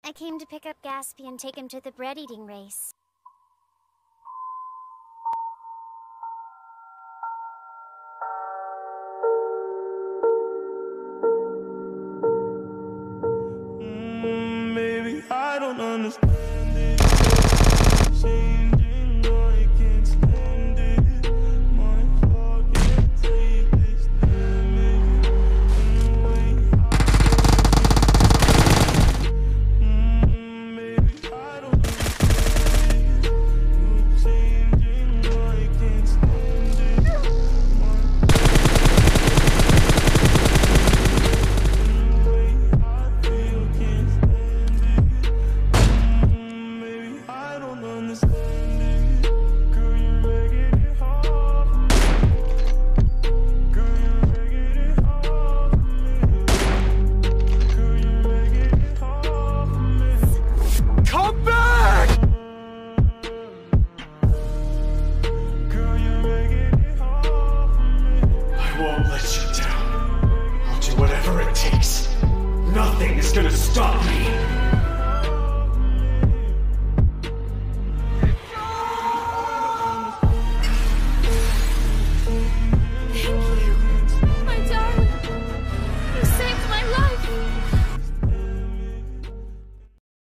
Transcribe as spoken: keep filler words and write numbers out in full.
I came to pick up Gaspy and take him to the bread-eating race. Mm, baby, I don't understand.